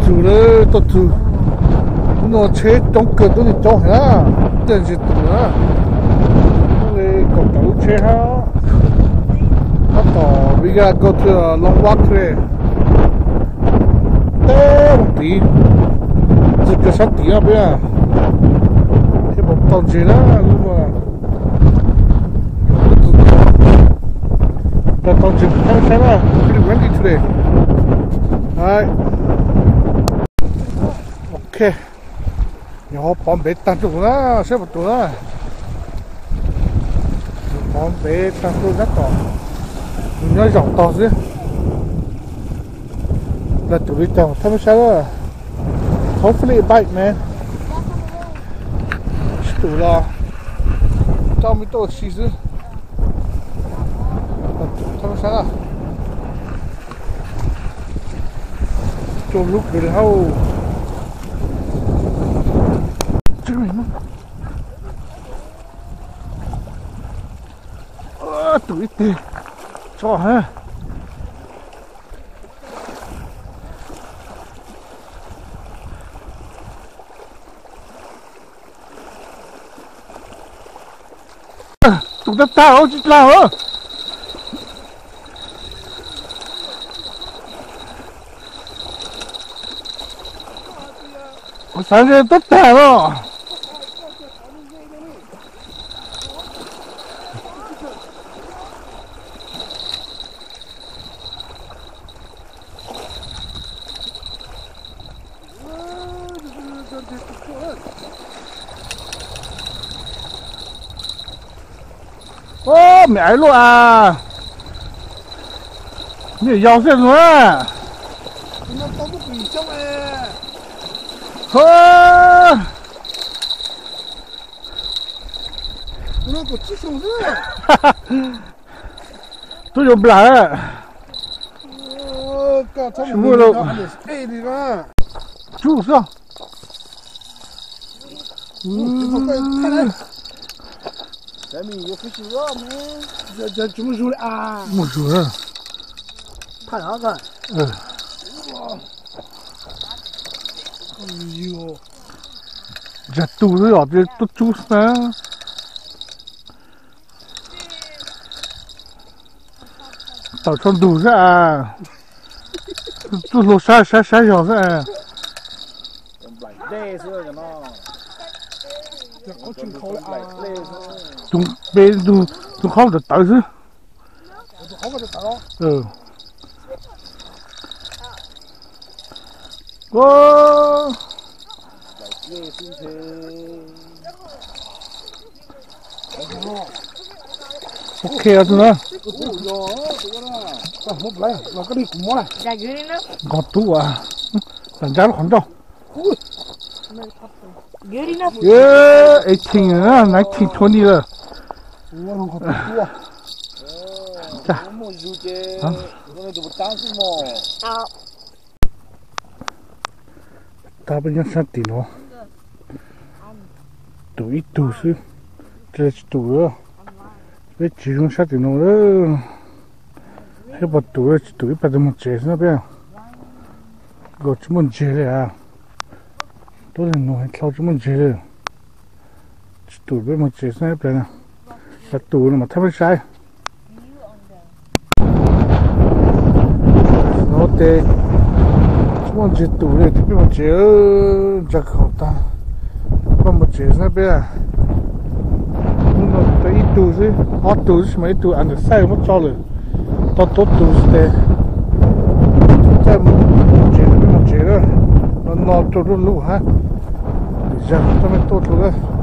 chủ đấy tôi chủ nó chế trong cửa tôi thì cho hả tiền gì tụi nó này còn tàu chế ha nó tỏ bây giờ go to a long walk today té một tí chỉ có sát tí à bây giờ cái một tàu chế đó nhưng mà cái tàu chế thế nào pretty windy today alright okay nhỏ bom bể tăng trụ đó xếp một trụ đó bom bể tăng trụ rất to nó rộng to chứ là trụ đi chào thay mới sao đó hopefully a bike man trụ lo cho mình tôi xí chứ thay mới sao đó cho lúc được hâu tụi tiền cho ha tụi ta tao chứ lao hả sáng giờ tất cả rồi ô mẹ luôn à nhiều dầu xe nữa nó có một gì trong hơ nó có chiếc súng nữa tôi dùng lại chú đâu chú sao That means you're fishing raw, man. Giờ chúng rùi à một rùi à Thằng hả con? giờ tù rồi ở đây tôi chú sao tao chọn đủ ra tôi lột sai nhỏ ra chúng bên chúng không được tới chứ wow ok rồi nữa một lấy rồi có đi cùng mua này gọt thu à làm giá nó khoảng đâu Good enough. yeah 18 19 20 rồi 자 ta bây giờ sát tí nó tụi sư chơi tụi đó với chỉ không sát tí nó đó hay bắt tụi bắt được một chế nữa biết gọi chúng mình chế đấy à tôi là nói theo chúng mình chế đấy tụi với một chế nữa biết nè là tụi mà thay sai nó tệ chúng mình chế tụi này thì biết một chế chắc không ta có một chế nữa biết à nó tới ít tụi chứ hot tụi chứ mấy tụi ăn được sai mất cho rồi tốt tụi tệ tại một chế đó nó cho luôn lũ ha để giờ tao mới tốt rồi